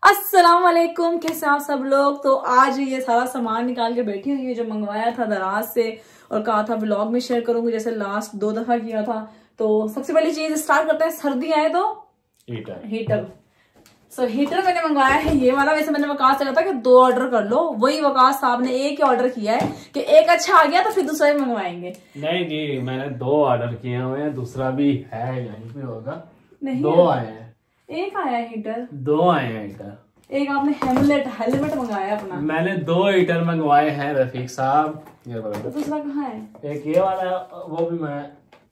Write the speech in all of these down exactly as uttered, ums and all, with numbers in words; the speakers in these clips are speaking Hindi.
अस्सलाम वालेकुम, कैसे आप सब लोग। तो आज ये सारा सामान निकाल के बैठी हुई है जो मंगवाया था दराज से और कहा था व्लॉग में शेयर करूंगी, जैसे लास्ट दो दफा किया था। तो सबसे पहली चीज स्टार्ट करते हैं, सर्दी आए तो heater heater so so, heater मैंने मंगवाया है ये वाला। वैसे मैंने वकास से कहा था कि दो ऑर्डर कर लो, वही वकास साहब ने एक ही ऑर्डर किया है कि एक अच्छा आ गया तो फिर दूसरा भी मंगवाएंगे। नहीं जी, मैंने दो ऑर्डर किए हुए हैं, दूसरा भी है यहीं पे होगा। नहीं दो आए हैं, एक आया है हीटर, दो आए हैं हीटर। एक आपने हेमलेट हेलमेट मंगाया अपना। मैंने दो हीटर मंगवाए हैं रफीक साहब। ये तो दूसरा कहाँ है? एक ये वाला है, वो भी मैं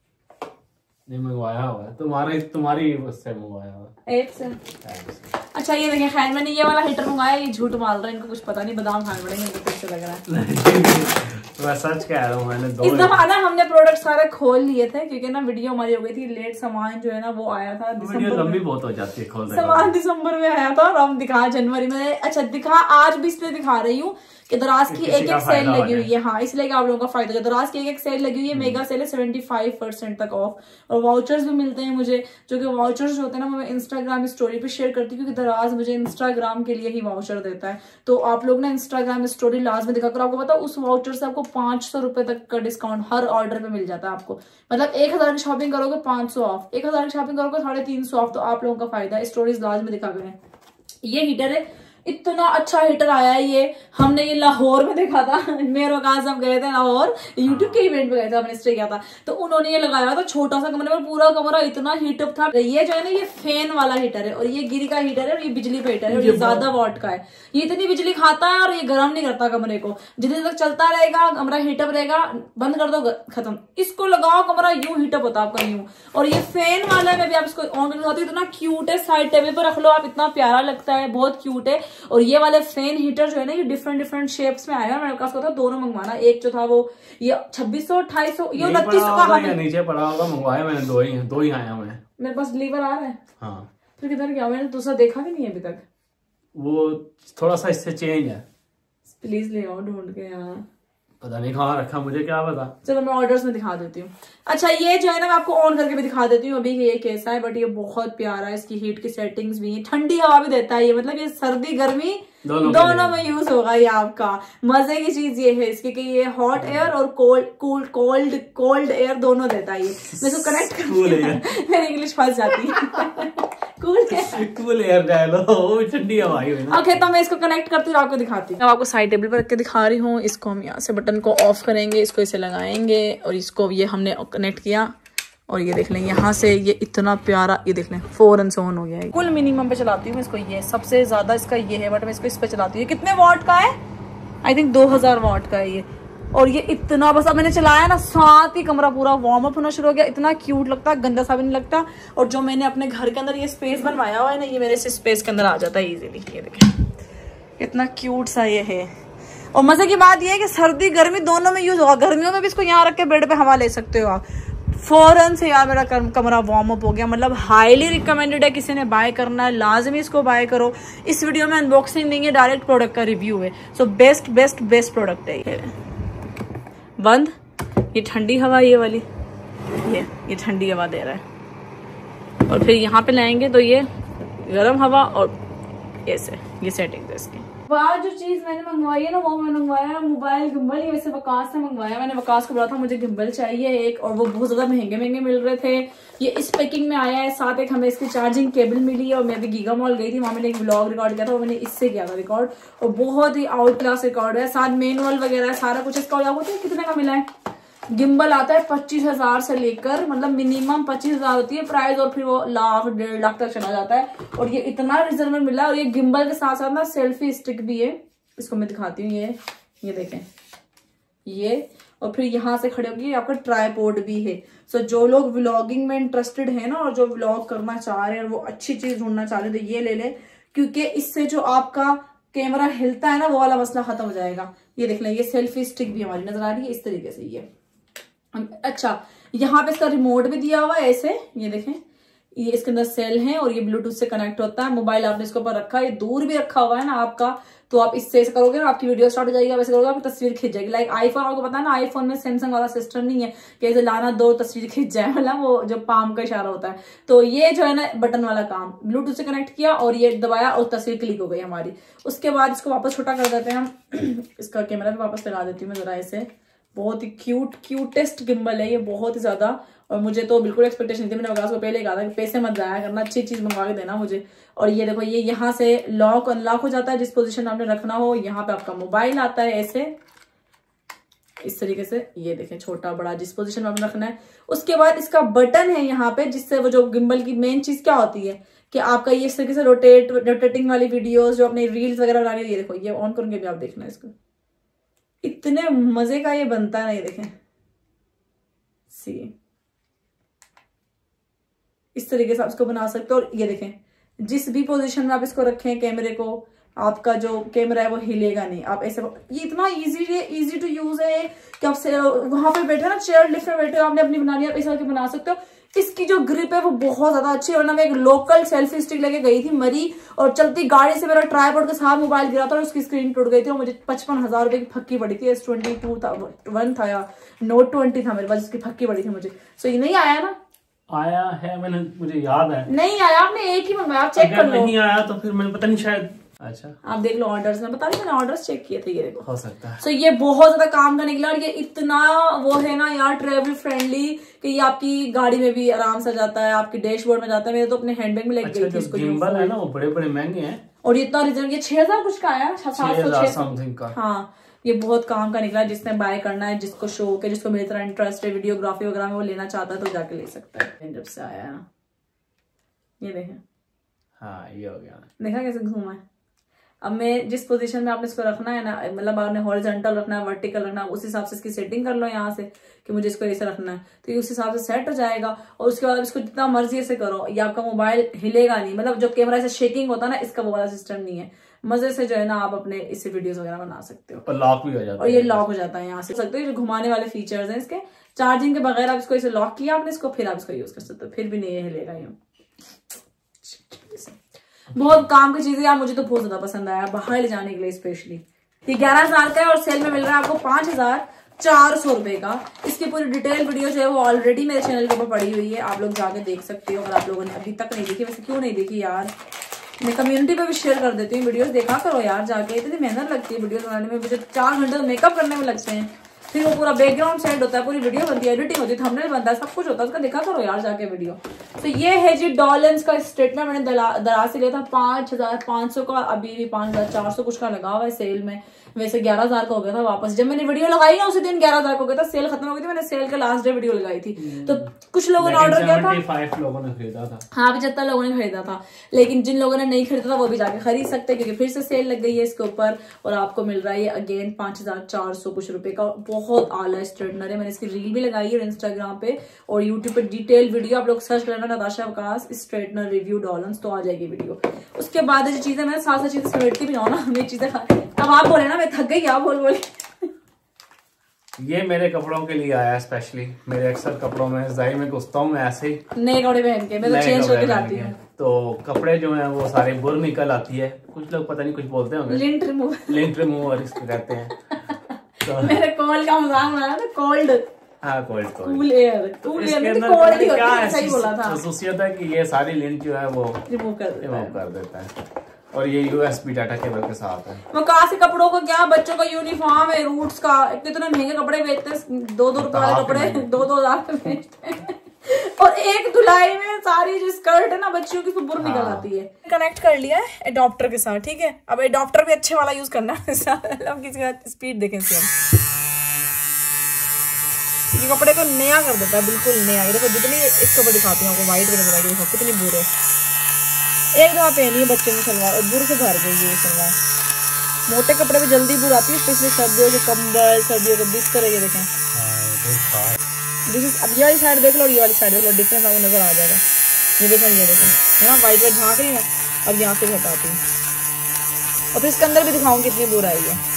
नहीं मंगवाया हुआ है, तुम्हारे तुम्हारी उससे मंगवाया हुआ ऐप से। अच्छा ये देखिए, खैर मैंने ये वाला हीटर मंगाया, ये झूठ मार रहा है, इनको कुछ पता नहीं, बादाम खाने पड़ेंगे इनको, कैसे लग रहा है। मैं सच कह रहा हूँ, मैंने दो इस दफा ना हमने प्रोडक्ट सारे खोल लिए थे क्योंकि ना वीडियो हमारी हो गई थी लेट। सामान जो है ना वो आया था दिसंबर, लंबी बहुत हो जाती है खोलने। सामान दिसंबर में आया था और हम दिखा जनवरी में। अच्छा दिखा आज भी इसलिए दिखा रही हूँ कि दराज की एक एक सेल लगी हुई है। हाँ, इसलिए आप लोगों का फायदा है। दराज की एक एक सेल लगी हुई है, मेगा सेल है, सेवेंटी फाइव परसेंट तक ऑफ, और वाउचर्स भी मिलते हैं मुझे, जो कि वाउचर्स जो होते हैं ना मैं इंस्टाग्राम स्टोरी पे शेयर करती हूँ क्योंकि दराज मुझे इंस्टाग्राम के लिए ही वाउचर देता है। तो आप लोग ना इंस्टाग्राम स्टोरी लास्ट में दिखा कर, आपको पता उस वाउचर से आपको पांच सौ रुपए तक का डिस्काउंट हर ऑर्डर पे मिल जाता है आपको। मतलब एक हजार की शॉपिंग करोगे पांच सौ ऑफ, एक हजार की शॉपिंग करोगे साढ़े तीन सौ ऑफ। तो आप लोगों का फायदा है, स्टोरीज लास्ट में दिखा गए हैं। ये हीटर है, इतना अच्छा हीटर आया है ये। हमने ये लाहौर में देखा था, मेरे कहा हम गए थे लाहौर, यूट्यूब के इवेंट पे गए थे, हमने स्टे किया था, तो उन्होंने ये लगाया था छोटा सा कमरे में, पूरा कमरा इतना हीटअप था। ये जो है ना ये फैन वाला हीटर है और ये गिरी का हीटर है और ये बिजली पे हीटर है और ये ज्यादा वॉट का है। ये इतनी बिजली खाता है और ये गर्म नहीं करता कमरे को, जितने तक चलता रहेगा कमरा हीटअप रहेगा, बंद कर दो खत्म। इसको लगाओ कमरा यूं हीटअप होता है आपका यूं। और ये फैन वाला है, मैं भी आप इसको ऑन करके दिखाती हूँ, इतना क्यूट है, साइड टेबल पर रख लो आप, इतना प्यारा लगता है, बहुत क्यूट है। और ये वाले फैन हीटर जो है ना ये डिफरेंट डिफरेंट शेप्स में आया है। मेरे पास था दोनों मंगवाना, एक जो था वो ये छब्बीस सौ अट्ठाईस सौ, ये उनतीस सौ का नीचे पड़ा होगा, मंगवाया मैंने दो ही दो ही आया मैं। मेरे पास डिलीवर आ रहा है। हाँ, फिर किधर गया? मैंने दूसरा देखा भी नहीं है अभी तक। वो थोड़ा सा इससे चेंज है, प्लीज ले आओ ढूंढ के। यहाँ पता नहीं कहाँ रखा, मुझे क्या पता। चलो मैं ऑर्डर्स में दिखा देती हूँ। अच्छा ये जो है ना मैं आपको ऑन करके भी दिखा देती हूँ अभी ये कैसा है, बट ये बहुत प्यारा है, इसकी हीट की सेटिंग्स भी है, ठंडी हवा भी देता है ये, मतलब ये सर्दी गर्मी दोनों, दोनों में यूज होगा ये आपका। मजे की चीज ये है इसकी कि ये हॉट एयर और cold cold cold cold air दोनों देता है ये। मैं इसको कनेक्ट कर, मेरी इंग्लिश फंस जाती है। कूल कूल एयर डालो, ठंडी हवा ही है। ओके तो मैं इसको कनेक्ट करती हूँ, आपको दिखाती हूँ। मैं आपको साइड टेबल पर रख के दिखा रही हूँ। इसको हम यहाँ से बटन को ऑफ करेंगे, इसको इसे लगाएंगे और इसको ये हमने कनेक्ट किया और ये देख लें यहाँ से ये इतना प्यारा, ये देख लें फौरन से ऑन हो गया है। फुल मिनिमम पे चलाती हूँ इसको, ये सबसे ज्यादा इसका ये है, बट मैं इसको इस पे चलाती हूँ। कितने वॉट का है? आई थिंक दो हजार वॉट का है ये। और ये इतना, बस अब मैंने चलाया ना साथ ही कमरा पूरा वार्म अप होना शुरू हो गया। इतना क्यूट लगता है, गंदा सा भी नहीं लगता। और जो मैंने अपने घर के अंदर ये स्पेस बनवाया हुआ है ना, ये मेरे से स्पेस के अंदर आ जाता है इजीली। ये देखें इतना क्यूट सा ये है। और मजे की बात ये है कि सर्दी गर्मी दोनों में यूज होगा। गर्मियों में भी इसको यहाँ रख के बेड पे हवा ले सकते हो आप। फौरन से यार मेरा कमरा वार्म अप हो गया, मतलब हाईली रिकमेंडेड है। किसी ने बाय करना है लाजमी इसको बाय करो। इस वीडियो में अनबॉक्सिंग नहीं है, डायरेक्ट प्रोडक्ट का रिव्यू है। So best best best product है ये। बंद, ये ठंडी हवा ये वाली, ये ये ठंडी हवा दे रहा है। और फिर यहाँ पे लाएंगे तो ये गर्म हवा और ऐसे ये सेटिंग है इसकी। बाद जो चीज मैंने मंगवाई है ना वो मैंने मंगवाया मोबाइल गिम्बल। ये वैसे वकास से मंगवाया मैंने, वकास को बोला था मुझे गिम्बल चाहिए एक, और वो बहुत ज्यादा महंगे महंगे मिल रहे थे। ये इस पैकिंग में आया है, साथ एक हमें इसकी चार्जिंग केबल मिली है। और मैं अभी गीगा मॉल गई थी, वहां मैंने एक व्लॉग रिकॉर्ड किया था, वो मैंने इससे किया था रिकॉर्ड, और बहुत ही आउट क्लास रिकॉर्ड है। साथ मैनुअल वगैरह सारा कुछ इसका। होता है कितने का मिला है? गिम्बल आता है पच्चीस हजार से लेकर, मतलब मिनिमम पच्चीस हजार होती है प्राइस, और फिर वो लाख डेढ़ लाख तक चला जाता है। और ये इतना रिजनेबल मिला है। और ये गिम्बल के साथ साथ ना सेल्फी स्टिक भी है, इसको मैं दिखाती हूँ। ये ये देखें ये, और फिर यहाँ से खड़े होगी आपका ट्राइपॉड भी है। सो जो लोग व्लॉगिंग में इंटरेस्टेड है ना, और जो व्लॉग करना चाह रहे हैं और वो अच्छी चीज ढूंढना चाह रहे हैं, तो ये ले ले, क्योंकि इससे जो आपका कैमरा हिलता है ना वो वाला मसला खत्म हो जाएगा। ये देख लें, ये सेल्फी स्टिक भी हमारी नजर आ रही है इस तरीके से। ये अच्छा यहाँ पे इसका रिमोट भी दिया हुआ है ऐसे, ये देखें ये इसके अंदर सेल है और ये ब्लूटूथ से कनेक्ट होता है। मोबाइल आपने इसके ऊपर रखा है, ये दूर भी रखा हुआ है ना आपका, तो आप इससे ऐसे करोगे ना आपकी वीडियो स्टार्ट हो जाएगी, वैसे करोगे आपकी तस्वीर खिंच जाएगी। लाइक आईफोन, आपको पता है ना आईफोन में सैमसंग वाला सिस्टम नहीं है कि ऐसे लाना दो तस्वीर खिंच जाए, मतलब वो जो पाम का इशारा होता है। तो ये जो है ना बटन वाला काम, ब्लूटूथ से कनेक्ट किया और ये दबाया और तस्वीर क्लिक हो गई हमारी। उसके बाद इसको वापस छोटा कर देते हैं हम। इसका कैमरा भी वापस लगा देती हूँ मैं जरा ऐसे। बहुत ही क्यूट क्यूटेस्ट गिम्बल है ये, बहुत ही ज्यादा। और मुझे तो बिल्कुल एक्सपेक्टेशन नहीं थी, मैंने बगास को पहले कहा था कि पैसे मत जाया करना, अच्छी चीज मंगवा के देना मुझे। और ये देखो, ये यहाँ से लॉक अनलॉक हो जाता है, जिस पोजीशन में आपने रखना हो। यहाँ पे आपका मोबाइल आता है ऐसे, इस तरीके से। ये देखें, छोटा बड़ा जिस पोजीशन में आपने रखना है। उसके बाद इसका बटन है यहाँ पे, जिससे वो जो गिम्बल की मेन चीज क्या होती है कि आपका ये इस तरीके से रोटेट रोटेटिंग वाली वीडियोस जो अपने रील्स वगैरह बनानी है। ये देखो, ये ऑन करूंगे भी आप देखना इसको, इतने मजे का ये बनता है ना। ये देखें, सी इस तरीके से आप इसको बना सकते हो। और ये देखें, जिस भी पोजीशन में आप इसको रखें कैमरे को, आपका जो कैमरा है वो हिलेगा नहीं। आप ऐसे, ये इतना इजी है, इजी टू यूज है कि आप वहां पे बैठे ना, चेयर लिफ्ट में बैठे हो, आपने अपनी बनानी है, आप इस करके बना सकते हो। इसकी जो ग्रिप है वो बहुत ज्यादा अच्छी है। वरना मैं एक लोकल सेल्फी स्टिक लेके गई थी मरी, और चलती गाड़ी से मेरा ट्राइपॉड के साथ मोबाइल गिरा था और उसकी स्क्रीन टूट गई थी और मुझे पचपन हजार रुपए की फक्की पड़ी थी। एस ट्वेंटी टू था, वन था या नोट ट्वेंटी था मेरे पास, जिसकी फक्की पड़ी थी मुझे। सो ये नहीं आया ना? आया है, मैंने मुझे याद है। नहीं आया, आपने एक ही मंगाया, आप चेक कर लो। नहीं आया तो फिर मैंने पता नहीं शायद। अच्छा, आप देख लो ऑर्डर्स में, बता रही मैंने ऑर्डर्स चेक किए थे। ये देखो, हो सकता है। सो so, ये बहुत ज्यादा काम का निकला। और ये इतना वो है ना यार ट्रेवल फ्रेंडली कि ये आपकी गाड़ी में भी आराम से जाता है, आपकी डैशबोर्ड में जाता है। मेरे तो अपने हैंडबैग में लेके गई थी इसको। गिम्बल है ना वो बड़े बड़े महंगे हैं, और इतना रिजल्ट ये छह हजार कुछ का आया, सात सौ समथिंग का। हाँ, ये बहुत काम का निकला। जिसने बाय करना है, जिसको शौक है, जिसको मेरी तरह इंटरेस्ट है वीडियोग्राफी वगैरह में, वो लेना चाहता है तो जाके ले सकता है। जब से आया ना, ये देखें, हाँ ये हो गया, देखा कैसे घूमा है। अब मैं जिस पोजीशन में आपने इसको रखना है ना, मतलब आपने हॉरिजॉन्टल रखना है, वर्टिकल रखना है, उस हिसाब से इसकी सेटिंग कर लो यहाँ से कि मुझे इसको ऐसे रखना है, तो ये उस हिसाब से सेट हो जाएगा। और उसके बाद इसको जितना मर्जी ऐसे करो, ये आपका मोबाइल हिलेगा नहीं। मतलब जो कैमरा से शेकिंग होता है ना, इसका वो वाला सिस्टम नहीं है। मजे से जो है ना आप अपने इससे वीडियोस वगैरह बना सकते हो। और लॉक भी हो जाता है, और ये लॉक हो जाता है यहाँ से सकते हो। जो घुमाने वाले फीचर्स हैं इसके, चार्जिंग के बगैर आप इसको ऐसे लॉक किया आपने इसको, फिर आप इसको यूज कर सकते हो, फिर भी नहीं हिलेगा ये। बहुत काम की चीज है यार, मुझे तो बहुत ज्यादा पसंद आया बाहर ले जाने के लिए स्पेशली। ये ग्यारह हजार का है और सेल में मिल रहा है आपको पांच हजार चार सौ रुपए का। इसकी पूरी डिटेल वीडियो जो है वो ऑलरेडी मेरे चैनल के ऊपर पड़ी हुई है, आप लोग जाके देख सकते हो। अगर आप लोगों ने अभी तक नहीं देखी, वैसे क्यों नहीं देखी यार, मैं कम्युनिटी पे भी शेयर कर देती हूँ वीडियोस, देखा करो यार जाके। इतनी मेहनत लगती है वीडियोस बनाने में, मुझे चार घंटे तो मेकअप करने में लगते हैं, फिर वो पूरा बैकग्राउंड सेट होता है, पूरी वीडियो बनती है, एडिटिंग होती है, थंबनेल बनता है, सब कुछ होता है उसका। देखा करो यार जाके वीडियो। तो ये है जी डॉलेंस का स्टेटमेंट, मैंने दराज से लिया था पांच हजार पांच सौ का, अभी भी पांच हजार चार सौ कुछ का लगा हुआ है सेल में। वैसे ग्यारह हजार का हो गया था वापस, जब मैंने वीडियो लगाई ना उसी दिन ग्यारह हजार का हो गया था। सेल खत्म हो गई थी, मैंने सेल के लास्ट डे वीडियो लगाई थी, तो कुछ लोगों ने ऑर्डर किया था, पचहत्तर लोगों ने खरीदा था। हाँ, पचहत्तर लोगों ने खरीदा था। लेकिन जिन लोगों ने नहीं खरीदा था वो भी जाके खरीद सकते हैं, क्योंकि फिर से सेल लग गई है इसके ऊपर। और आपको मिल रहा है ये अगेन पांच हजार चार सौ कुछ रुपए का। बहुत आला स्ट्रेटनर है, मैंने इसकी रील भी लगाई है इंस्टाग्राम पे और यूट्यूब पे डिटेल वीडियो। आप लोग सर्च करना नताशा वकास स्ट्रेटनर रिव्यू डॉलेंस, तो आ जाएगी वीडियो। उसके बाद जो चीजें मैं साथ साथ चीजें समेटती भी जाऊँ ना, मेरी चीजें अब आप बोले ना मैं थक गई, आप बोल बोले। ये मेरे कपड़ों के लिए आया स्पेशली। मेरे अक्सर कपड़ों में जाहिर में घुसता हूँ मैं ऐसे ही नए कपड़े पहन के, मैं तो चेंज होके जाती हूँ, तो कपड़े जो हैं वो सारे बुर निकल आती है। कुछ लोग पता नहीं कुछ बोलते होंगे, लिंट रिमूवर, लिंट रिमूवर इसको कहते हैं। तो मेरे कोल्ड का मजाक बनाया था, कोल्ड, हाँ cold cool air, cool air cold ही होता है, सही बोला था। खसूसियत है कि ये सारी लिंट जो है वो रिमूव कर रिमूव कर देता है। और ये यूएसबी डाटा केबल के साथ है। वो कहा से कपड़ों का क्या, बच्चों का यूनिफॉर्म है रूट्स का, कितने महंगे कपड़े बेचते हैं, दो दो रुपए वाले कपड़े दो दो हजार में बेचते हैं। और एक धुलाई में सारी जो स्कर्ट है ना बच्चियों की बुर निकल आती है। कनेक्ट कर लिया है एडॉप्टर के साथ, ठीक है। अब एडॉप्टर भी अच्छे वाला यूज करना है, किसी का स्पीड देखें इसकी, ये कपड़े को नया कर देता है, बिल्कुल नया। ये देखो जितनी इस कपड़े दिखाती हूँ आपको, व्हाइट कलर देखो कितनी बुरे, एक दफा पहनी है बच्चे ने सलवार और बुर से भर गई है सलवार। मोटे कपड़े में जल्दी बुर आती है, स्पेशली सर्दियों के कंबल, सर्दियों के बिस्तर है। ये देखें, अब ये वाली साइड देख लो, ये वाली साइड देख लो, डिफरेंस आपको नजर आ जाएगा। ये देखो, ये देखो है ना, व्हाइट व्हाइट झाँक रही है। अब यहाँ से हटाती हूँ और फिर इसके अंदर भी दिखाऊंगी कितनी बुर आई है।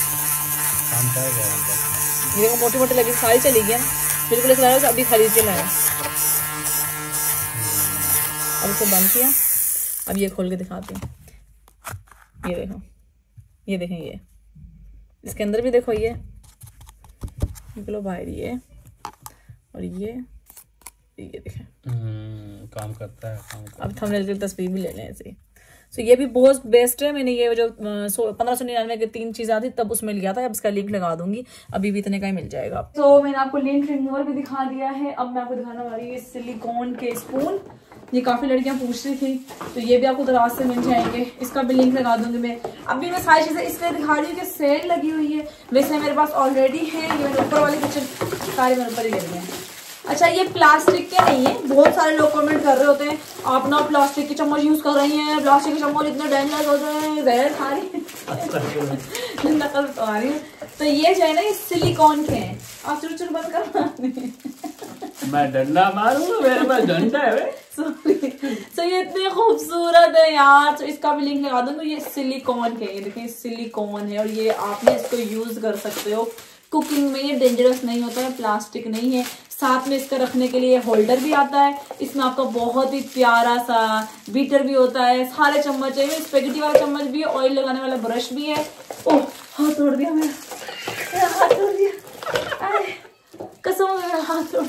ये देखो मोटी मोटी लगी, सारी चली गई ना, बिल्कुल ऐसा लगा अभी खरीद के लाया। अब इसको बंद किया, अब ये खोल के दिखाती हूँ। ये देखो, ये देखें, ये इसके अंदर भी देखो, ये निकलो बाहर, ये और ये ये देखें काम करता है, काम करता है। अब थंबनेल की तस्वीर भी ले लें ऐसे। सो so, ये भी बहुत बेस्ट है। मैंने ये जो पंद्रह सौ निन्यानवे की तीन चीज आती तब उसमें लिया था, अब इसका लिंक लगा दूंगी, अभी भी इतने का ही मिल जाएगा। तो so, मैंने आपको लिंक रिमूवर भी दिखा दिया है। अब मैं आपको दिखाने वाली हूँ सिलिकॉन के स्पून। ये काफी लड़कियां पूछ रही थी, तो ये भी आपको दराज से मिल जाएंगे, इसका भी लिंक लगा दूंगी मैं। अभी मैं सारी चीजें इसलिए दिखा रही हूँ कि सेल लगी हुई है, वैसे मेरे पास ऑलरेडी है। ये मेरे ऊपर वाले किचन सारे मेरे ऊपर ही लगे हैं। अच्छा, ये प्लास्टिक के नहीं है। बहुत सारे लोग कमेंट कर रहे होते हैं आप ना प्लास्टिक के चम्मच यूज कर रही हैं, प्लास्टिक के चम्मच इतने डेंजरस होते हैं, जहर खा रही है। नकल तो आ रही है। तो ये जो है ना, ये सिलिकॉन के हैं। आप चुर चुर बंद कर, मैं डंडा मारूंगा, मेरे पास डंडा है। सॉरी। सो ये इतने खूबसूरत है यार, तो इसका भी लिंक लगा दूंगी। ये सिलिकॉन के, ये देखिए सिलिकॉन है, और ये आपने इसको यूज कर सकते हो कुकिंग में। ये डेंजरस नहीं होता है, प्लास्टिक नहीं है। साथ में इसका रखने के लिए होल्डर भी आता है। इसमें आपका बहुत ही प्यारा सा बीटर भी होता है, सारे चम्मच है, स्पेगेटी वाला चम्मच भी है, ऑयल लगाने वाला ब्रश भी है। ओह, हाथ तोड़ दिया मेरा, मेरा हाथ तोड़ दिया, कसम मेरा हाथ तोड़।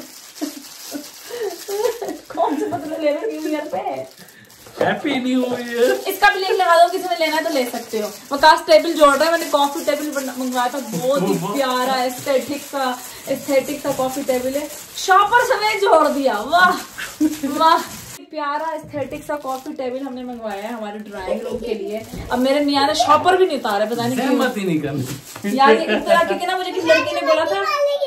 कौन से बदले ले रहे न्यू ईयर पे? Happy new year. इसका भी लिंक लगा दो, किसी ने लेना है तो ले सकते हो। वकास टेबल जोड़ रहा है, मैंने कॉफी टेबल मंगवाया था, बहुत ही प्यारा एस्थेटिक सा एस्थेटिक सा कॉफी टेबल है। शॉपर समेत जोड़ दिया, वाह वाह, प्यारा एस्थेटिक सा कॉफी टेबल हमने मंगवाया है हमारे ड्राइंग रूम के लिए। अब मेरे मियां ने शॉपर भी नहीं उतारा, पता नहीं क्यों। मत ही नहीं करनी यार, ये इस तरह के ना, मुझे किसी लड़की ने बोला था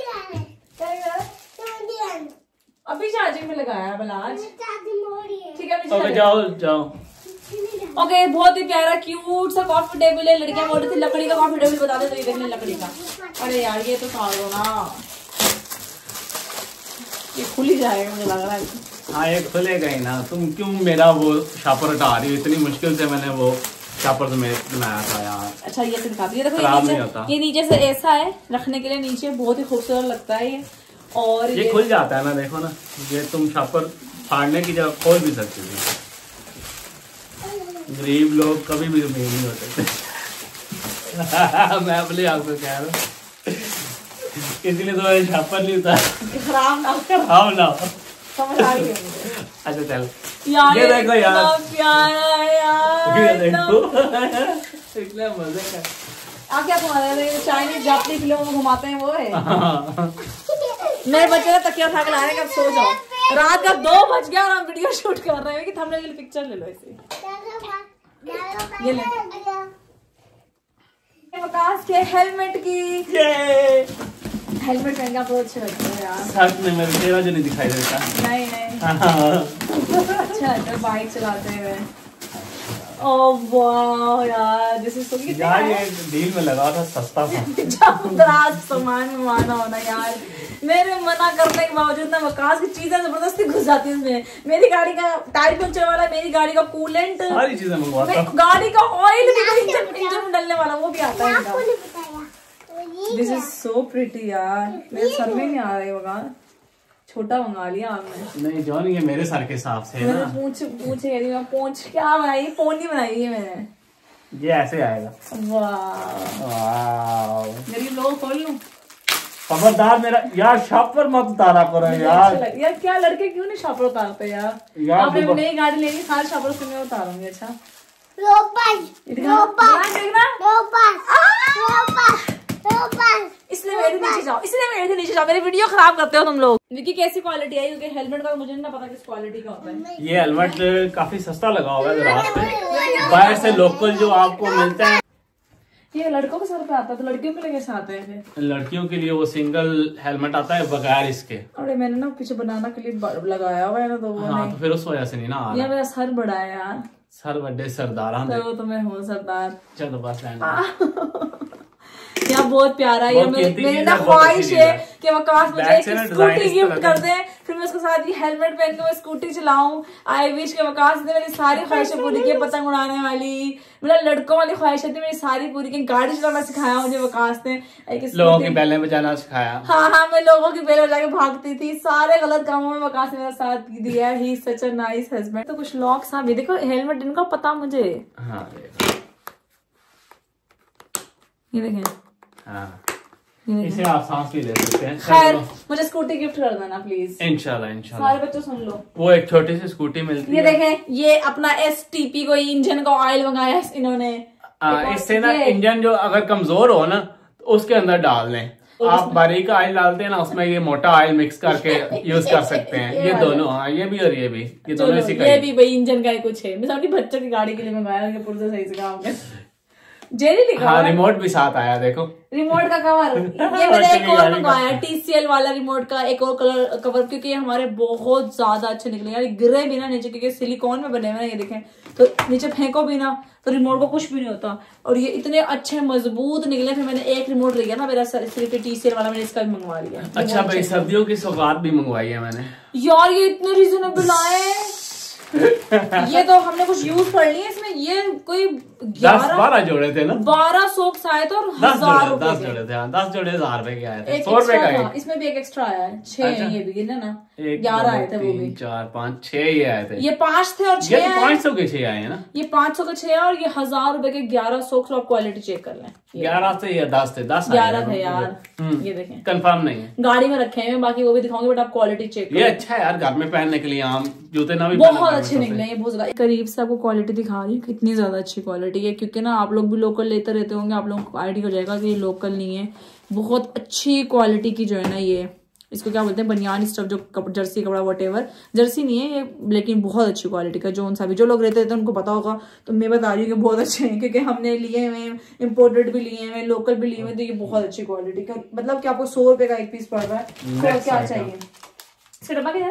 अभी चार्जिंग में लगाया बलाज। ठीक है, ओके जाओ जाओ। ओके, बहुत ही प्यारा क्यूट सा कॉफी टेबल है। लड़कियां बोल रही थी लकड़ी का कॉफी टेबल बता दे, तो ये देखने लकड़ी का। अरे यार, ये तो खा लो ना, ये खुल ही जाएगा मुझे लग रहा है। हाँ, ये खुलेगा ही ना। तुम क्यों मेरा वो शापर हटा रही हो? इतनी मुश्किल से मैंने वो शापर में बनाया था यार। अच्छा, ये तो दिखाती है, देखो ये नीचे, ये नीचे से ऐसा है रखने के लिए, नीचे बहुत ही खूबसूरत लगता है ये। और ये, ये खुल जाता है ना, देखो ना, ये तुम शापर फाड़ने की जगह खोल भी सकते थे। गरीब लोग कभी भी अमीर नहीं होते। मैं अपने आप को कह रहा हूँ, इसलिए तो मैंने शापर नहीं उतारा। खराब ना खराब ना हो, समझ आ गई। अच्छा चल, यार ये देखो यार, प्यारा यार, ये देखो, इतने मजे का। आप क्या घुमा रहे हैं? चाइनीज जापानी फिल्मों में घुमाते हैं वो है। मेरे बच्चे ने तकिया उठा के ला रहे हैं, अब सो जाओ। रात का दो बज गया और हम वीडियो शूट कर रहे हैं कि थंबनेल के लिए पिक्चर ले लो इसे। ये ले वकास के हेलमेट की, हेलमेट पहन के बहुत अच्छे लगते हैं यार। सच में मेरा चेहरा जो नहीं दिखाई देता। नहीं नहीं अच्छा है बाइक चलाते हुए। ओह वाह यार, दिस इज सो क्यूट यार, ये डील में लगा था, सस्ता था। सामान में माना होना यार, मेरे मना करने के बावजूद ना वकास की चीजें जबरदस्ती घुस जाती है इसमें। मेरी गाड़ी का टायर पंचर वाला, मेरी गाड़ी का कूलेंट, सारी चीजें मंगवाता हूं। गाड़ी का ऑयल भी, इंजन इंजन में डलने वाला वो भी आता है इनका। दिस इज सो प्रिटी यार, मेरे सर में नहीं आ रही वकास, छोटा मंगा लिया आपने। नहीं जॉन, ये मेरे सर के हिसाब से है ना। पूछ पूछ मैं पूछ क्या बनाई, फोन नहीं बनाई है मैंने। ये ऐसे आएगा। वाह, मेरी लोग खोल लूं? खबरदार मेरा यार, शॉपर मत उतारा करो यार। अच्छा यार, क्या लड़के क्यों नहीं शॉपर उतारते यार? यार आपने नई गाड़ी लेनी, सारे शॉपर से मैं उतारूंगी। अच्छा इसलिए मेरे नीचे जाओ, इसलिए मेरे नीचे जाओ, मेरी वीडियो खराब करते हो तुम लोग। विकी कैसी क्वालिटी है? क्योंकि हेलमेट का मुझे नहीं पता किस क्वालिटी का होता है। ये हेलमेट काफी सस्ता लगा हुआ है रात पे, बाहर से लोकल जो आपको मिलता है। ये लड़कों के सर पे आता है, तो लड़कियों के लिए कैसे आता है? लड़कियों के लिए वो सिंगल हेलमेट आता है बगैर इसके। अरे मैंने ना पीछे बनाना के लिए लगाया हुआ है ना, तो हाँ, तो फिर उस वजह से नहीं ना आ रहा। ये मेरा सर बड़ा है यार, सर बड़े सरदार। तो, तो मैं हूँ सरदार। चलो बस यहाँ बहुत प्यारा है। मेरी ना ख्वाहिश है कि वकास मुझे एक स्कूटी गिफ्ट कर दे, फिर मैं उसके साथ ये हेलमेट पहन के मैं स्कूटी चलाऊं। आई विश के वकास ने मेरी सारी ख्वाहिशें पूरी की, पतंग उड़ाने वाली, मेरा लड़कों वाली ख्वाहिशें थी मेरी सारी पूरी की। गाड़ी चलाना सिखाया मुझे वकास ने, लोगों की बैलें बजाना सिखाया। हाँ हाँ, मैं लोगों की बैलें बजा के भागती थी, सारे गलत कामों में वकास ने मेरा साथ दिया। He such a nice husband. तो कुछ लॉक्स, हाँ देखो हेलमेट इनका पता मुझे। हाँ ये देखें, हाँ इसे आप सांस भी ले सकते हैं। खैर मुझे स्कूटी गिफ्ट कर देना प्लीज। इंशाल्लाह इंशाल्लाह। सारे बच्चों सुन लो, वो एक छोटी सी स्कूटी मिलती ये है। ये देखें, ये अपना एस टी पी को इंजन का ऑयल मंगाया है इन्होंने। इससे ना इंजन जो अगर कमजोर हो ना तो उसके अंदर डाल लें। आप बारीक ऑयल डालते हैं ना, उसमें ये मोटा ऑयल मिक्स करके यूज कर सकते हैं। ये दोनों, हाँ ये भी और ये भी, ये दोनों इसी का। ये भी भाई इंजन का ही कुछ है। मैं अपनी बच्चों की गाड़ी के लिए मंगाया, पुर्जे सही से काम कर जेरी लिखा। हाँ रिमोट भी साथ आया, देखो रिमोट का कवर। ये मैंने एक और मंगवाया टीसीएल वाला रिमोट का एक और कलर कवर, क्योंकि ये हमारे बहुत ज्यादा अच्छे निकले यार। गिरे भी ना नीचे, क्योंकि सिलिकॉन में बने हुए ना, ये देखें तो नीचे फेंको भी ना तो रिमोट को कुछ भी नहीं होता, और ये इतने अच्छे मजबूत निकले। फिर मैंने एक रिमोट लिया ना मेरा सिर्फ टीसीएल वाला, मैंने इसका भी मंगवा लिया। अच्छा भाई, सर्दियों की सौगात भी मंगवाई है मैंने यार, ये इतने रीजनेबल आए। ये तो हमने कुछ यूज कर लिया इसमें। ये कोई दस बारह जोड़े थे ना, बारह सॉक्स आए थे और हजार रुपए दस जोड़े थे। हाँ दस जोड़े हजार रुपए के आए थे, सौ रुपए का। इसमें भी एक एक्स्ट्रा आया है, छह ये भी गिना ना, ग्यारह आए थे वो भी। चार पाँच छह ही आए थे। ये पांच थे और छह पाँच सौ के छह आए हैं ना। ये पाँच सौ के छह और ये हजार रुपए के ग्यारह सॉक्स। आप क्वालिटी चेक कर लें, ग्यारह थे या दस थे, दस ग्यारह थे यार। ये देखें, कंफर्म नहीं है, गाड़ी में रखे हैं, बाकी वो भी दिखाऊंगी, बट आप क्वालिटी चेक ये अच्छा है यार घर में पहनने के लिए। आम जूते ना भी बहुत अच्छे निकले हैं, बहुत ज्यादा। करीब से आपको क्वालिटी दिखा रही है, कितनी ज्यादा अच्छी क्वालिटी है, क्योंकि ना आप लोग भी लोकल लेते रहते होंगे, आप लोगों को आइडिया हो जाएगा कि ये लोकल नहीं है। बहुत अच्छी क्वालिटी की जो है ना, ये इसको क्या बोलते हैं, बनियान स्टफ, जो कप, जर्सी कपड़ा वट एवर, जर्सी नहीं है ये, लेकिन बहुत अच्छी क्वालिटी का। जो सा भी जो लोग रहते थे उनको पता होगा, तो मैं बता रही हूँ कि बहुत अच्छे हैं, क्योंकि हमने लिए हुए, इम्पोर्टेड भी लिए हुए, लोकल भी लिए हुए, तो ये बहुत अच्छी क्वालिटी का। मतलब कि आपको सौ रुपए का एक पीस पड़ रहा है, तो क्या चाहिए। इसका डब्बा क्या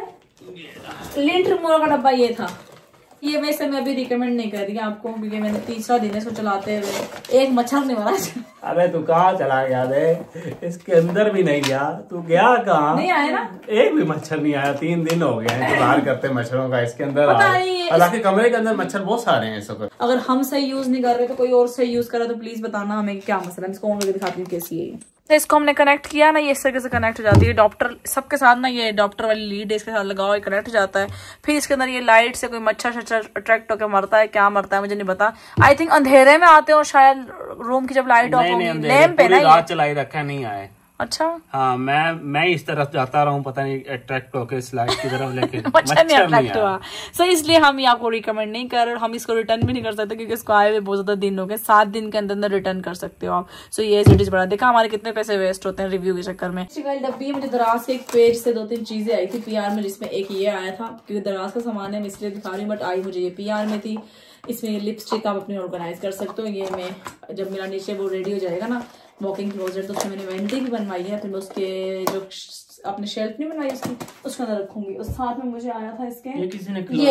है, लिंट रिमूवर का डब्बा ये था। ये वैसे मैं अभी रिकमेंड नहीं कर रही आपको, क्योंकि मैंने तीसरा दिन इसको चलाते हुए एक मच्छर नहीं मरा। अरे तू कहाँ चला गया रे, इसके अंदर भी नहीं गया, तू गया कहाँ? नहीं आया ना, एक भी मच्छर नहीं आया। तीन दिन हो गए हैं बाहर करते मच्छरों का, इसके अंदर हालांकि कमरे के अंदर मच्छर बहुत सारे हैं इस वक्त। अगर हम सही यूज नहीं कर रहे तो कोई और सही यूज कर रहा, तो प्लीज बताना हमें क्या मसला है। इसको ऑन करके दिखाती हूँ कैसी है। तो इसको हमने कनेक्ट किया ना, ये इस तरीके से कनेक्ट हो जाती है। डॉप्टर सबके साथ ना, ये डॉप्टर वाली लीड है, इसके साथ लगाओ, ये कनेक्ट हो जाता है। फिर इसके अंदर ये लाइट से कोई मच्छर शच्छर अट्रैक्ट होकर मरता है, क्या मरता है मुझे नहीं पता। आई थिंक अंधेरे में आते हो शायद, रूम की जब लाइट ऑफ होगी, लैंप पे ना रात चलाई रखा नहीं आए। अच्छा हाँ, मैं मैं इस तरफ जाता रहा हूँ, पता नहीं अट्रैक्ट होकर स्लाइड की तरफ, लेकिन मच्छर नहीं अट्रैक्ट हुआ। सो इसलिए हम ये आपको रिकमेंड नहीं कर, हम इसको रिटर्न भी नहीं कर सकते, क्योंकि इसको आए हुए बहुत ज्यादा दिन हो गए। सात दिन के अंदर अंदर रिटर्न कर सकते हो आप। सो ये सिटीज बड़ा देखा हमारे कितने पैसे वेस्ट होते हैं रिव्यू के चक्कर में। डब्बी मुझे दराज से एक पेज से दो तीन चीजें आई थी पीआर में, जिसमें एक ये आया था, क्योंकि दराज का सामान है मैं इसलिए दिखा रही हूँ, बट आई मुझे ये पीआर में थी। इसमें ये लिपस्टिक आप अपने ऑर्गेनाइज कर सकते हो। ये मैं जब मेरा नीचे वो रेडी हो जाएगा ना वॉकिंग क्लोजर, तो उसमें मैंने वेंटी भी बनवाई है, फिर मैं उसके जो अपने शेल्फ नहीं बनवाई उसकी, उसके अंदर रखूंगी। उस साथ में मुझे आया था इसके, ये किसी ने ये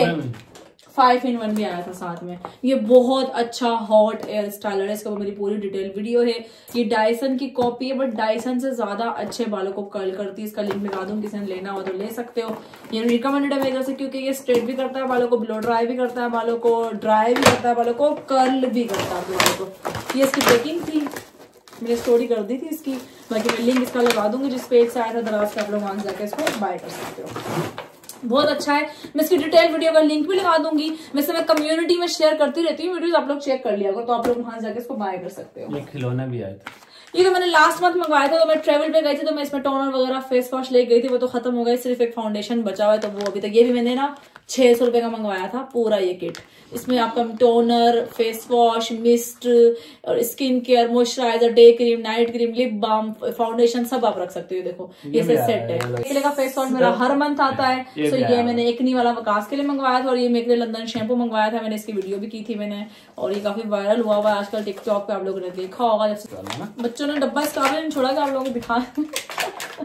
फाइव इन वन भी आया था साथ में। ये बहुत अच्छा हॉट एयर स्टाइलर है, इसका मेरी पूरी डिटेल वीडियो है। ये डायसन की कॉपी है, बट डायसन से ज्यादा अच्छे बालों को कर्ल करती है। इसका लिंक लगा दूं, किसी ने लेना हो तो ले सकते हो। ये रिकमेंडेड है मेरी तरफ से, क्योंकि ये स्ट्रेट भी करता है बालों को, ब्लो ड्राई भी करता है बालों को, ड्राई भी करता है बालों को, कर्ल भी करता है बालों को। ये इसकी पैकिंग थी, मैंने स्टोरी कर दी थी इसकी, बाकी मैं लिंक इसका लगा दूंगी जिस पेज से आया था दराज से, आप लोग वहां जाकर इसको बाय कर सकते हो। बहुत अच्छा है। मैं इसकी डिटेल वीडियो का लिंक भी लगा दूंगी। वैसे मैं कम्युनिटी में शेयर करती रहती हूँ वीडियोस, आप लोग चेक कर लिया तो आप लोग वहां जाकर इसको बाय कर सकते हो। ये खिलौना भी आया था, ये तो मैंने लास्ट मंथ मंगवाया था, तो मैं ट्रेवल पे गई थी, तो मैं इसमें टोनर वगैरह फेस वॉश ले गई थी, वो तो खत्म हो गया, सिर्फ एक फाउंडेशन बचा हुआ है, तो वो अभी तक। ये भी मैंने ना छह सौ रुपए का मंगवाया था पूरा ये किट। इसमें आपका टोनर, फेस वॉश, मिस्ट और skin care, moisturiser, day cream, night cream, lip balm, foundation सब आप रख सकते हो। देखो ये सेट है। इसलिए का फेस वॉश मेरा हर मंथ आता है, तो ये मैंने एकनी वाला वकास के लिए मंगवाया था, और ये मेरे लिए लंदन शैम्पू मंगवाया था, मैंने इसकी वीडियो भी की थी मैंने, और ये काफी वायरल हुआ हुआ है आजकल टिकटॉक पे, आप लोगों ने देखा होगा। जब बच्चों ने डब्बा इसका छोड़ा कि आप लोगों को दिखा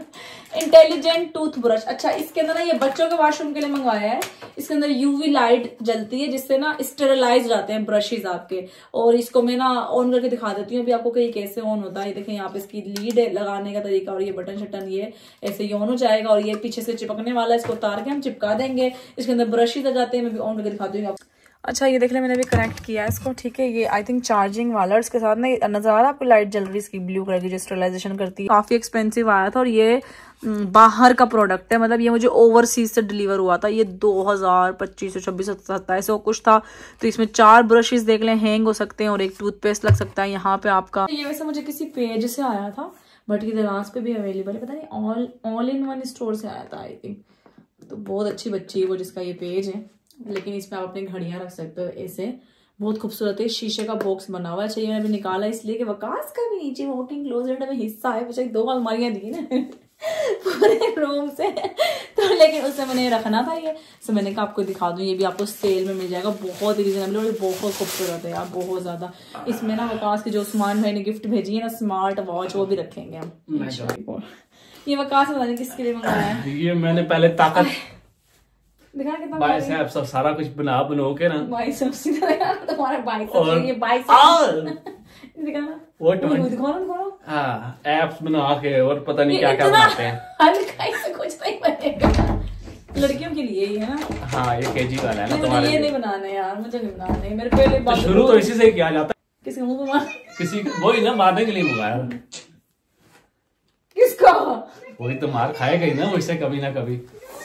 इंटेलिजेंट टूथब्रश। अच्छा, इसके अंदर ना ये बच्चों के वॉशरूम के लिए मंगवाया है। इसके अंदर यूवी लाइट जलती है जिससे ना स्टेरलाइज जाते हैं ब्रशेज आपके। और इसको मैं ना ऑन करके दिखा देती हूँ अभी आपको कि कैसे ऑन होता है। ये देखें यहाँ पे इसकी लीड है लगाने का तरीका, और ये बटन शटन ये ऐसे ही ऑन हो जाएगा। और ये पीछे से चिपकने वाला है, इसको उतार के हम चिपका देंगे। इसके अंदर ब्रशेज आ जाते हैं, मैं भी ऑन करके दिखा दूंगी आपको। अच्छा, ये देख ले मैंने भी कनेक्ट किया है इसको, ठीक है। ये आई थिंक चार्जिंग वाला, इसके साथ ना नजर आ रहा है आपको लाइट जल रही है इसकी ब्लू कलर की जो स्टेरलाइजेशन करती है। काफी एक्सपेंसिव आया था और ये बाहर का प्रोडक्ट है, मतलब ये मुझे ओवरसीज से डिलीवर हुआ था। ये दो हजार पच्चीस सौ छब्बीस सत्ताईस सौ कुछ था। तो इसमें चार ब्रशेस देख लें हैंग हो सकते हैं और एक टूथपेस्ट लग सकता है यहाँ पे आपका। ये वैसे मुझे किसी पेज से आया था बट ये दराज पे भी अवेलेबल है, पता नहीं all all in one store से आया था आई थिंक। तो बहुत अच्छी बच्ची है वो जिसका ये पेज है, लेकिन इसमें आप अपनी घड़ियां रख सकते हो ऐसे, बहुत खूबसूरत है। शीशे का बॉक्स बना हुआ है। चाहिए मैंने अभी निकाला इसलिए कि वकास का भी नीचे वॉकिंग क्लोजेट में हिस्सा है, बच्चे दो अलमारियां दी ना पूरे रूम से, तो लेकिन उससे मैंने रखना था ये, तो मैंने कहा आपको दिखा दूं। ये भी आपको सेल में मिल जाएगा, बहुत ही रीजनेबल और बहुत खूबसूरत है यार, बहुत ज्यादा। इसमें ना वकास के जो उस्मान भाई ने गिफ्ट भेजी है ना स्मार्ट वॉच, वो भी रखेंगे हम। ये वकास पता नहीं किसके लिए मंगाया है। ये मैंने पहले ताकत दिखा कितना बाइसेप्स सब सारा कुछ बना बनो के ना बाइसेप्स तुम्हारा बाइसेप्स ये बाइसेप्स दिखाना वो दिखाओ दिखाओ हाँ एप्स बना के और पता नहीं क्या क्या बनाते हैं। हल्का से कुछ नहीं बनेगा, लड़कियों के लिए ही है ना। हाँ ये केजी वाला है ना तुम्हारे लिए। नहीं बनाने यार, मुझे नहीं बनाने। मेरे पहले तो शुरू तो इसी से किया जाता है। किसी मुंह पे मार किसी वही ना मारने के लिए मंगाया। किसका? वही तो मार खाएगा ही ना वैसे कभी ना कभी।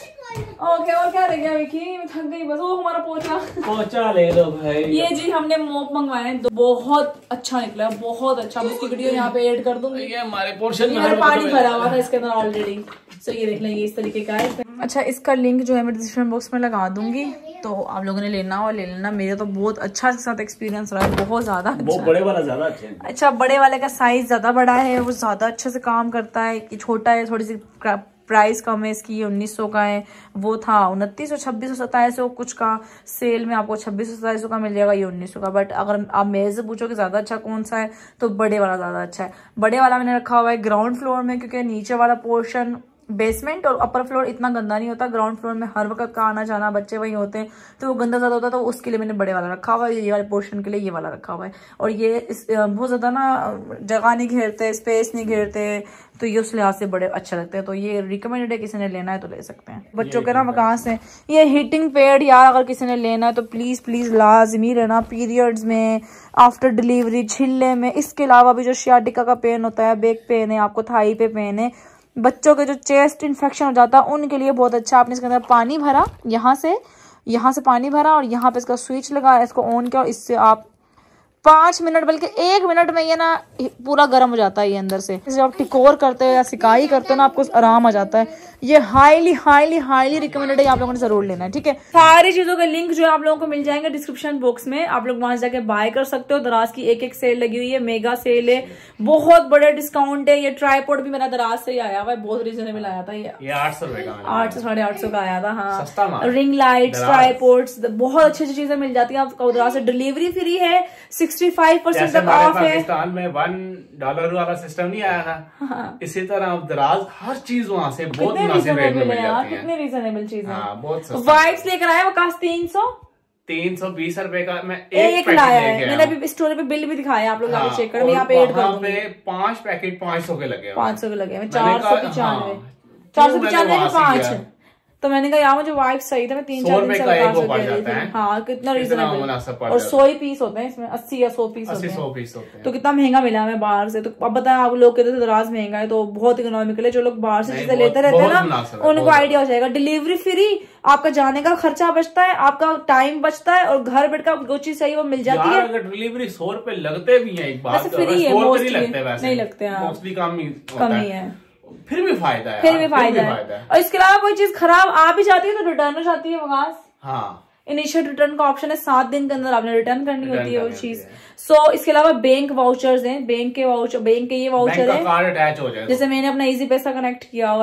ओके, और क्या रह गया विकी? मैं थक गई बस। वो हमारा पोचा पोचा ले लो भाई। ये जी हमने मोप मंगवाए हैं, बहुत अच्छा निकला, बहुत अच्छा। मैं इसकी वीडियो यहाँ पे ऐड कर दूंगी। ये हमारे पोर्शन में पानी भरा हुआ था इसके अंदर ऑलरेडी। सो ये देख लेंगे इस तरीके का है। अच्छा, इसका लिंक जो है मैं डिस्क्रिप्शन बॉक्स में लगा दूंगी, तो आप लोगों ने लेना और ले लेना। मेरा तो बहुत अच्छा इसके साथ एक्सपीरियंस रहा है, बहुत ज्यादा अच्छा। वो बड़े वाला ज्यादा अच्छा है। अच्छा, बड़े वाले का साइज ज्यादा बड़ा है, वो ज्यादा अच्छे से काम करता है। कि छोटा है थोड़ी सी प्राइस कम है इसकी, उन्नीस सौ का है। वो था उनतीस सौ छब्बीस सौ सत्ताईस सौ कुछ का, सेल में आपको छब्बीस सौ सत्ताईस सौ का मिल जाएगा, ये उन्नीस सौ का। बट अगर आप मेरे से पूछो कि ज्यादा अच्छा कौन सा है, तो बड़े वाला ज्यादा अच्छा है। बड़े वाला मैंने रखा हुआ है ग्राउंड फ्लोर में, क्योंकि नीचे वाला पोर्शन बेसमेंट और अपर फ्लोर इतना गंदा नहीं होता। ग्राउंड फ्लोर में हर वक्त का आना जाना बच्चे वही होते हैं, तो वो गंदा ज्यादा होता है। तो उसके लिए मैंने बड़े वाला रखा हुआ है, ये वाले पोर्शन के लिए ये वाला रखा हुआ है। और ये इस बहुत ज्यादा ना जगह नहीं घेरते, स्पेस नहीं घेरते, तो ये उस लिहाज से बड़े अच्छे लगते हैं। तो ये रिकमेंडेड है, किसी ने लेना है तो ले सकते हैं। बच्चों के ना कहाँ से ये हीटिंग पैड यार, अगर किसी ने लेना है तो प्लीज प्लीज लाजमी लेना। पीरियड्स में, आफ्टर डिलीवरी, छिल्ले में। इसके अलावा भी जो शियाटिका का पेन होता है, बैक पेन है, आपको थाई पे पेन है, बच्चों के जो चेस्ट इन्फेक्शन हो जाता है उनके लिए बहुत अच्छा। आपने इसके अंदर पानी भरा, यहाँ से यहाँ से पानी भरा और यहाँ पे इसका स्विच लगा, इसको ऑन किया और इससे आप पांच मिनट बल्कि एक मिनट में ये ना पूरा गर्म हो जाता है ये अंदर से। जब आप टिकोर करते हो या सिकाई करते हो ना, आपको आराम आ जाता है। ये हाईली हाईली हाईली रिकमेंडेड है, आप लोगों ने जरूर लेना है, ठीक है। सारी चीजों के लिंक जो है आप लोगों को मिल जाएंगे डिस्क्रिप्शन बॉक्स में, आप लोग वहां जाके बाय कर सकते हो। दराज की एक एक सेल लगी हुई है, मेगा सेल है, बहुत बड़े डिस्काउंट है। ये ट्राईपोड भी मेरा दराज से ही आया हुआ है, बहुत रीजनेबल आया था। ये आठ सौ रुपए का आठ सौ साढ़े आठ सौ का आया था। हाँ, रिंग लाइट्स, ट्राईपोड्स, बहुत अच्छी अच्छी चीजें मिल जाती है आपको दराज से। डिलीवरी फ्री है, सिक्सटी फाइव परसेंट तक ऑफ है। पाकिस्तान में वन डॉलर वाला सिस्टम नहीं आया था, हाँ। इसी तरह दराज हर चीज वहाँ से बहुत मुनासिब रेट में मिल जाती है। कितने रीजनेबल चीज है। बहुत वाइप्स लेकर आया वकास तीन सौ तीन सौ बीस रुपए का मैं एक, एक लाया है। मैंने अभी स्टोरी पे बिल भी दिखाया, आप लोग हाँ, चेक करो। यहाँ पे पांच पैकेट पाँच सौ के लगे, पाँच सौ के लगे, चार सौ पचानवे चार सौ पचानवे के पांच। तो मैंने कहा यार मुझे वाइट चाहिए था, मैं तीन चार दिन से बता सकती हूँ। हाँ, कितना रीजनेबल। और सौ ही पीस होते हैं इसमें, अस्सी या सौ पीस होते हैं। तो कितना महंगा मिला हमें बाहर से। तो अब बताएं, आप लोग कहते थे दराज महंगा है, तो बहुत इकोनॉमिकल है। जो लोग बाहर से चीजें लेते रहते हैं ना, उनको आइडिया हो जाएगा। डिलीवरी फ्री, आपका जाने का खर्चा बचता है, आपका टाइम बचता है, और घर बैठ कर जो चीज चाहिए वो मिल जाती है। अगर डिलीवरी सौ रुपए लगते भी है, एक बात फ्री है, नहीं लगते, कम ही है, फिर भी फायदा है, फिर भी फायदा है। और इसके अलावा कोई चीज खराब आ भी जाती है तो रिटर्न हो जाती है वकास। हाँ, इनिशियल रिटर्न का ऑप्शन है, सात दिन के अंदर आपने रिटर्न करनी होती है वो चीज। सो इसके अलावा बैंक वाउचर्स हैं, बैंक के वाउचर, बैंक के ये वाउचर है, कार्ड अटैच हो जाए। जैसे मैंने अपना इजी पैसा कनेक्ट किया हुआ है,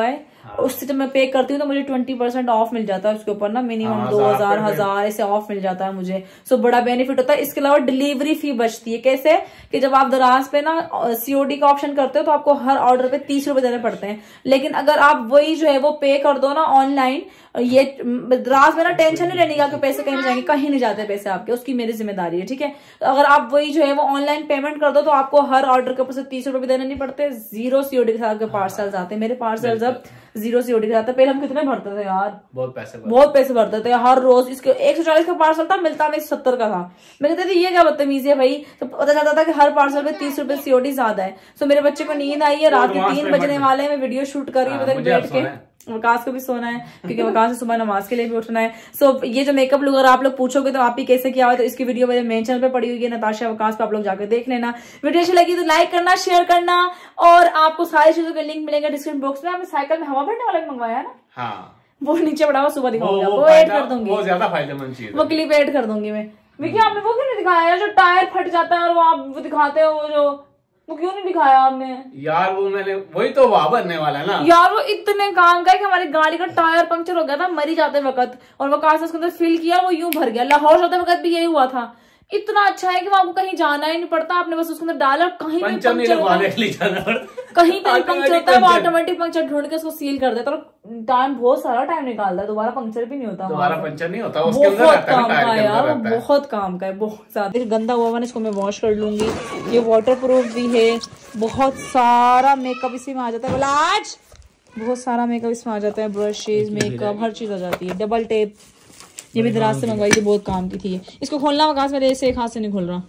उससे जब मैं पे करती हूँ तो मुझे ट्वेंटी परसेंट ऑफ मिल जाता है उसके ऊपर ना, मिनिमम दो हजार हजार ऐसे ऑफ मिल जाता है मुझे। सो बड़ा बेनिफिट होता है। इसके अलावा डिलीवरी फी बचती है। कैसे कि जब आप दराज पे ना सीओडी का ऑप्शन करते हो तो आपको हर ऑर्डर पे तीस रुपए देने पड़ते हैं, लेकिन अगर आप वही जो है वो पे कर दो ना ऑनलाइन, ये दराज में ना टेंशन नहीं लेने का कि पैसे कहीं जाएंगे, कहीं नहीं जाते पैसे आपके, उसकी मेरी जिम्मेदारी है, ठीक है। तो अगर आप वही जो है वो ऑनलाइन पेमेंट कर दो तो आपको हर ऑर्डर के ऊपर से तीस रुपए देने नहीं पड़ते। जीरो सीओडी के साथ आपके पार्सल्स आते हैं। मेरे पार्सल्स अब जीरो सीओडी के साथ। पहले हम कितने भरते थे यार, बहुत पैसे बहुत पैसे भरते थे हर रोज। इसके एक सौ चालीस का पार्सल था, मिलता में सत्तर का था। मैं कहते थे ये क्या बदतमीजी है भाई। तो पता चलता था कि हर पार्सल पे तीस रुपए सीओडी ज्यादा है। सो मेरे बच्चे को नींद आई है, रात के तीन बजने वाले हैं, मैं वीडियो शूट कर रही हूँ बैठ के। वकास को भी सोना है क्योंकि वकास से सुबह नमाज के लिए भी उठना है। सो so, ये जो मेकअप लुक अगर आप लोग पूछोगे तो आप ही कैसे किया हुआ, तो इसकी वीडियो मेरे मेन चैनल पे पड़ी हुई है नताशा वकास पे, आप लोग जाकर देख लेना। वीडियो अच्छी लगी तो लाइक करना, शेयर करना, और आपको सारी चीजों के लिंक मिलेंगे डिस्क्रिप्शन बॉक्स में। हमने साइकिल में हवा भरने वाला मंगवाया ना, हाँ वो नीचे पड़ा हुआ, सुबह दिखाऊंगी आपको, ऐड कर दूंगी, वो ज्यादा फायदेमंद चीज है, वो क्लिप ऐड कर दूंगी मैं। देखिए आपने वो क्यों नहीं दिखाया जो टायर फट जाता है और वो आप वो दिखाते हो, वो जो वो क्यों नहीं दिखाया आपने यार। वो मैंने वही तो वहां बनने वाला है ना यार। वो इतने काम का है कि हमारी गाड़ी का टायर पंक्चर हो गया था मरी जाते वक्त, और वो कार से उसके अंदर फिल किया, वो यूं भर गया। लाहौर जाते वक्त भी यही हुआ था। इतना अच्छा है कि वो आपको कहीं जाना ही नहीं पड़ता, आपने बस उसके अंदर डाला, कहीं पे पंचर नहीं लगवाने के लिए जाना पड़ता, कहीं पे पंक्चर होता है वो ऑटोमेटिक पंक्चर ढूंढ के उसको सील कर देता है। तो टाइम बहुत सारा टाइम निकालता है, दोबारा पंक्चर भी नहीं होता, दोबारा पंक्चर नहीं होता, उसके अंदर बहुत काम का है यार, वो बहुत काम का है, बहुत ज्यादा। गंदा हुआ मैंने, इसको मैं वॉश कर लूंगी। ये वाटर प्रूफ भी है, बहुत सारा मेकअप इसी में आ जाता है। बोला आज बहुत सारा मेकअप इसमें आ जाता है, ब्रशेज, मेकअप, हर चीज आ जाती है। डबल टेप, ये भी दराज से मंगवाई थी, बहुत काम की थी। इसको खोलना वकास मेरे ऐसे एक हाथ से नहीं खुल रहा,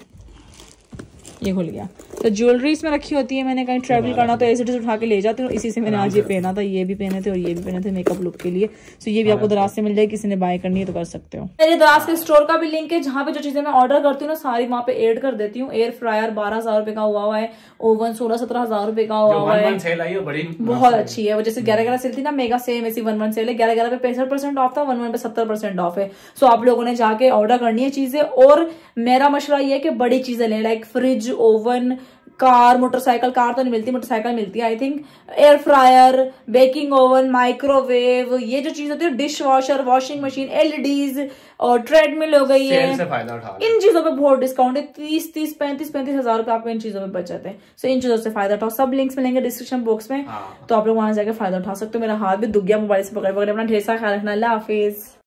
ये खुल गया। तो ज्वेलरी इसमें रखी होती है, मैंने कहीं ट्रैवल करना तो ऐसे उठा के ले जाती हूँ। इसी से मैंने आज ये पहना था, ये भी पहने थे और ये भी पहने थे मेकअप लुक के लिए। तो ये भी आपको दराज से मिल जाए, किसी ने बाय करनी है तो कर सकते हो। मेरे दराज के स्टोर का भी लिंक है, जहाँ पे जो चीजें मैं ऑर्डर करती हूँ ना सारी वहाँ पे एड कर देती हूँ। एयर फ्रायर बारह हजार रुपए का हुआ हुआ है, ओवन सोलह सत्रह हजार रुपए का हुआ हुआ है, बहुत अच्छी है वो। जैसे ग्यारह ग्यारह सेल थी ना मेगा, सेम ऐसी वन वन सेल है। ग्यारह ग्यारह पे पैंसठ परसेंट ऑफ था, वन वन पे सत्तर परसेंट ऑफ है। सो आप लोगों ने जाके ऑर्डर करनी है चीजें। और मेरा मशवरा ये है कि बड़ी चीजें लें, like fridge, oven, car, motorcycle, car तो नहीं मिलती, मोटरसाइकिल मिलती है I think, air fryer, baking oven, microwave, ये जो चीज होती है, dish washer, washing machine, LEDs और ट्रेडमिल हो गई है, से फायदा उठा इन चीजों पे बहुत डिस्काउंट है। तीस तीस पैंतीस पैंतीस हजार रुपए आपको इन चीजों पे बच जाते हैं। सो इन चीजों से फायदा उठाओ। सब लिंक्स मिलेंगे डिस्क्रिप्शन बॉक्स में, तो आप लोग वहां जाकर फायदा उठा सकते हो। मेरा हाथ भी दुख गया मोबाइल से पकड़ पकड़। अपना ढेर सारा ख्याल रखना। अल्लाह हाफिज।